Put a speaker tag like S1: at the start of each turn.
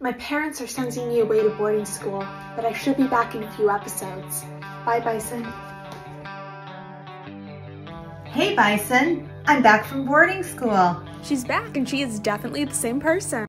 S1: My parents are sending me away to boarding school, but I should be back in a few episodes. Bye, Bison.
S2: Hey, Bison. I'm back from boarding school.
S1: She's back and she is definitely the same person.